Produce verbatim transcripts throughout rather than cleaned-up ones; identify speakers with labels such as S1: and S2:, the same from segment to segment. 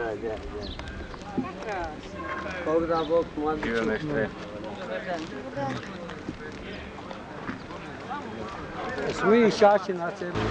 S1: gdje, gdje.
S2: Krasno.
S1: Bog da, Bog pomadi.
S3: Živo nešto je.
S2: Dobar dan. Dobar dan.
S1: Svi šači na sebi.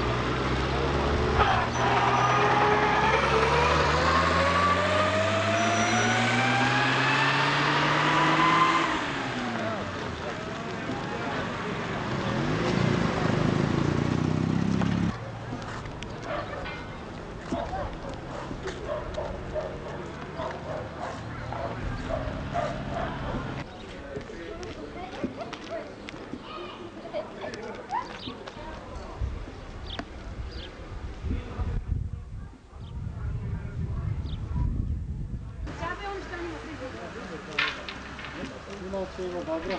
S1: Dobro.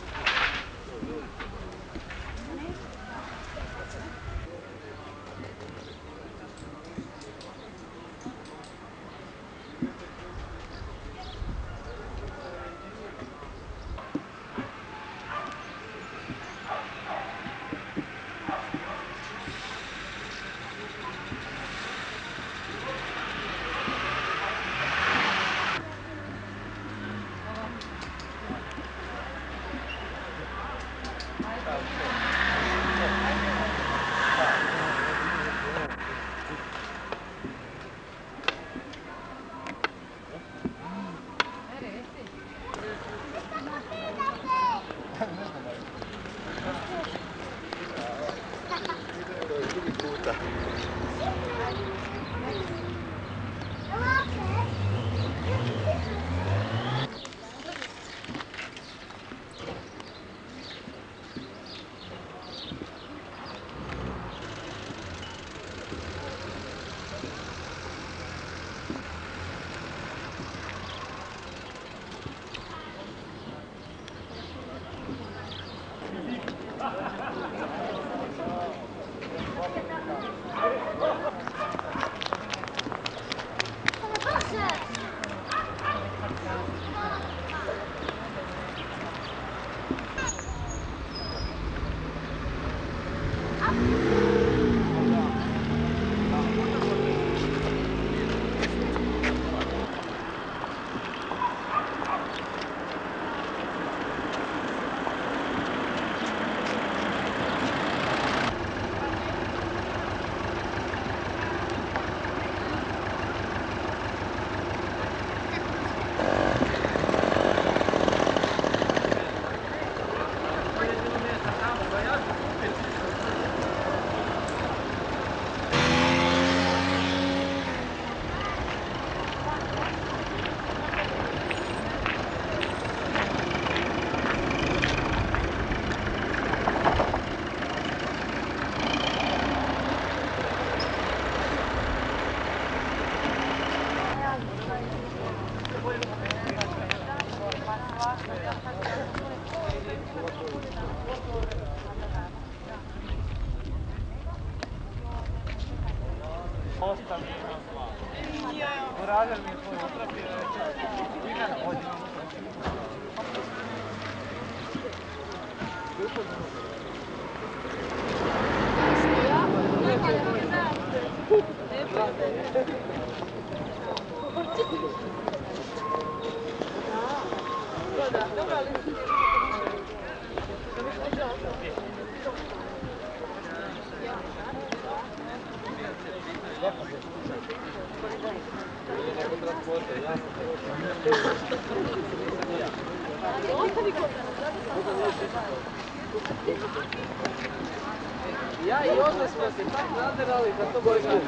S1: Ja i onda smo se tak naderali za to boj gledali.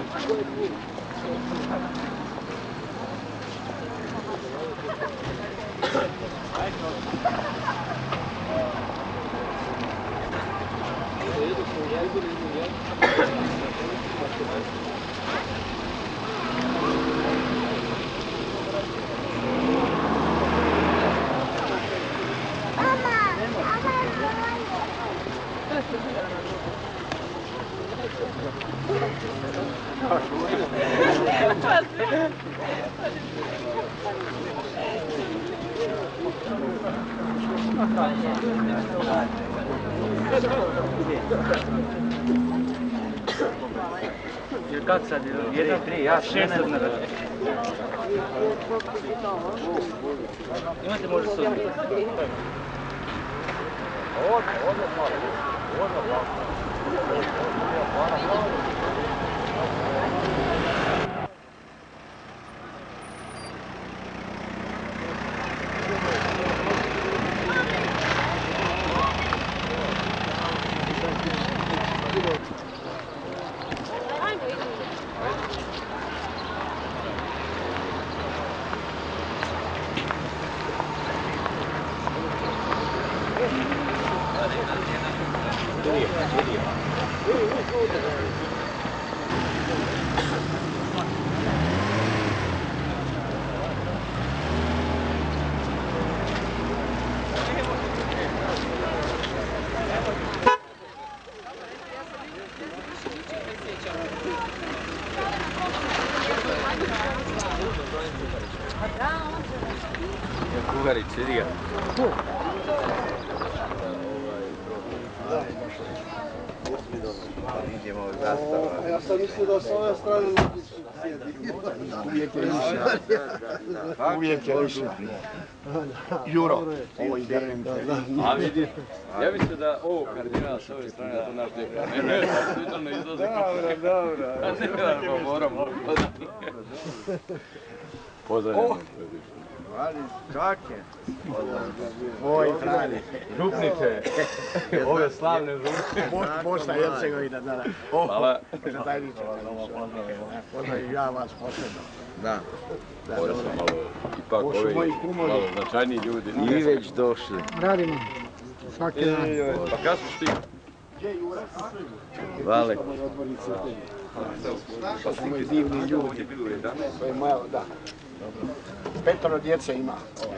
S1: Jer kak sad? Jedan, tri, ja šest na vrhu. Imate možda sudnje? Ovdje, ovdje malo. Ovdje malo. Kugarić, vidi ga.
S3: Ja sam mislio da s ove strane sjedi.
S4: Uvijek je više. Uvijek je više. Juro, ovo ide.
S1: A vidi, ja mislim da ovo kardinal s ove strane, a to naš dekar. Ne, ne, to ne izlazi.
S3: Dobro, dobro.
S1: A ne, pa moram ovo. Pozdravljamo.
S3: Ali, čake.
S4: Moj frani.
S1: Župnice, ove slavne župnice.
S4: Bosna i Hercegovina, da, da.
S1: Hvala.
S4: Tajniče, pozdravim ja vas posebno.
S3: Da.
S1: Ovo su malo, ipak
S4: Ovo su
S1: ovi
S4: moji kumovi.
S1: malo značajniji ljudi.
S3: I već došli.
S4: Radimo. Svaki dan.
S1: Pa kad su stigli?
S3: Vale.
S4: To su moji divni ljudi. To je moja, da. Petoro djece ima.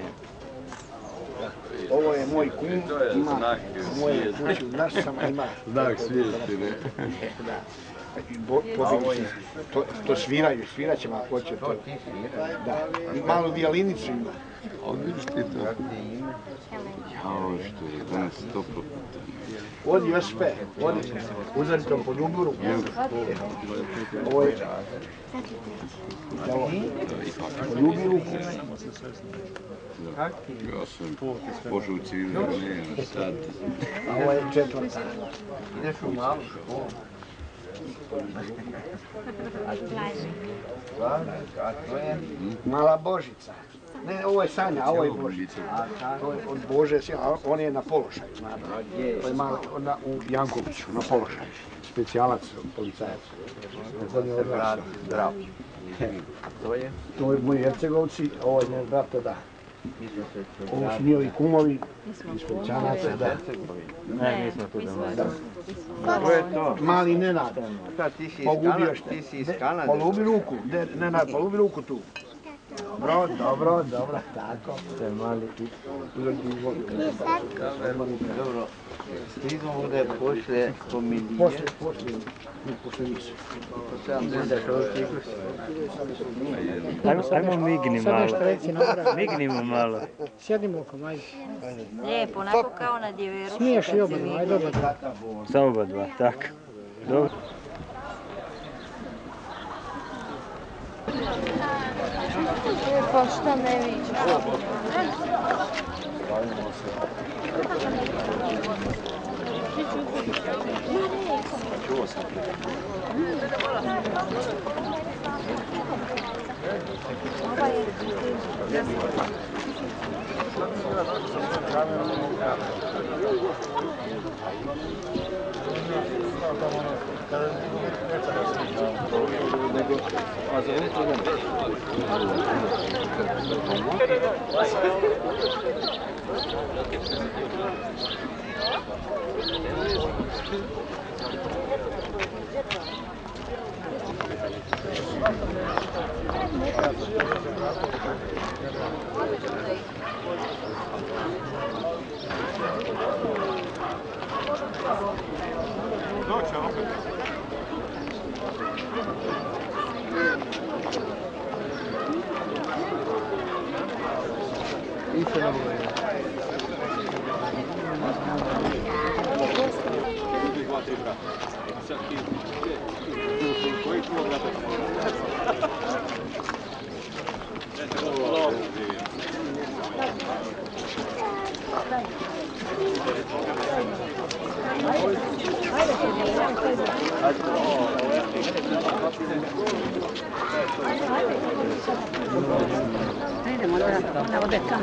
S4: Ovo je moj kum, ima moje kuće u Narsama, ima.
S1: Znak svijesti, ne?
S4: Da. Bo, pobjednici, to, to sviraju, svirat ćemo ako hoće to. Da. I malu violinicu ima.
S3: A vidiš ti to? Jao, što je danas toplo puta.
S4: Odi Jospe, odi. Uzeli to po ljubu ruku. Ovo je... Po ljubi ruku.
S3: Ja sam pošao u civilno vrijeme, sad.
S4: A ovo je četvrta.
S3: Ideš u malu školu.
S4: Mala Božica. Ne, ovo je Sanja, a ovo je Božica. To je od Bože, a on je na položaju, znate. To je malo na, u Jankoviću, na položaju. Specijalac, policajac.
S3: Zdravo.
S4: To je? To je moji Hercegovci, ovo je njen brata, da. Ovo su njihovi kumovi, iz specijalaca, da.
S2: Ne, nismo tu da.
S3: Ko je to?
S4: Mali Nenad.
S3: Šta, ti si iz
S4: Pogubio
S3: Kanade?
S4: što.
S3: Ti si iz Kanade?
S4: Polubi ruku, Nenad, polubi ruku tu. Dobro, dobro, dobro, tako. To je mali
S3: Dobro. Stižemo ovdje poslije komedije.
S4: Poslije, poslije, poslije više.
S5: Ajmo, ajmo migni
S4: Sad
S5: malo.
S4: nešto reci na obraz.
S5: Mignimo malo.
S4: Sjedimo oko, ajde.
S2: Lijepo, onako kao na djeveru.
S4: Smiješ i oba, ajde oba dva.
S5: Samo oba dva, tako. Dobro.
S2: Pa šta ne vidiš?
S1: Sad ti
S6: Idemo da ona ode tamo.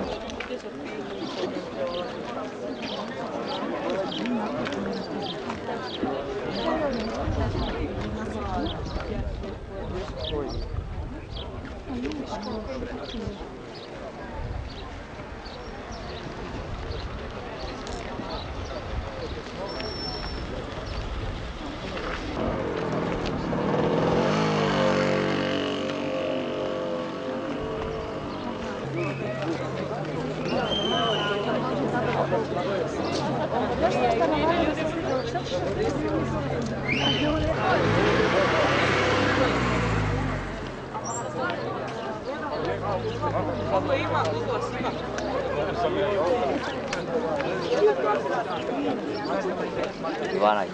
S1: Ivana.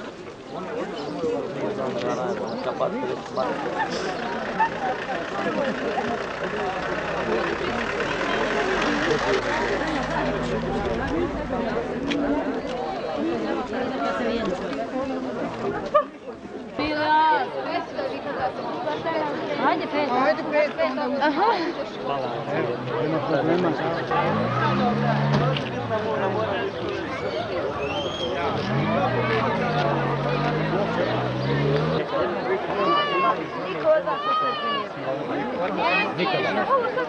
S2: Ajde, pet. Ajde, pet. Aha.
S4: Nema problema.
S2: Nikada.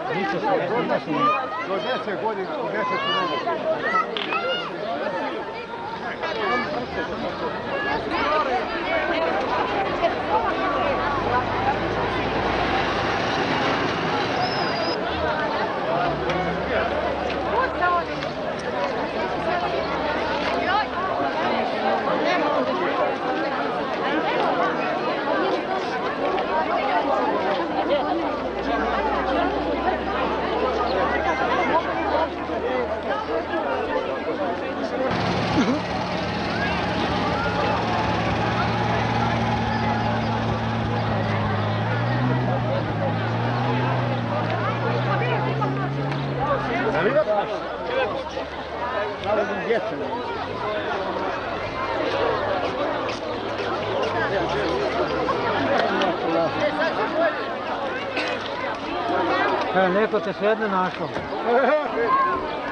S4: Do deset godina, do deset
S5: Neko te svejedno našao.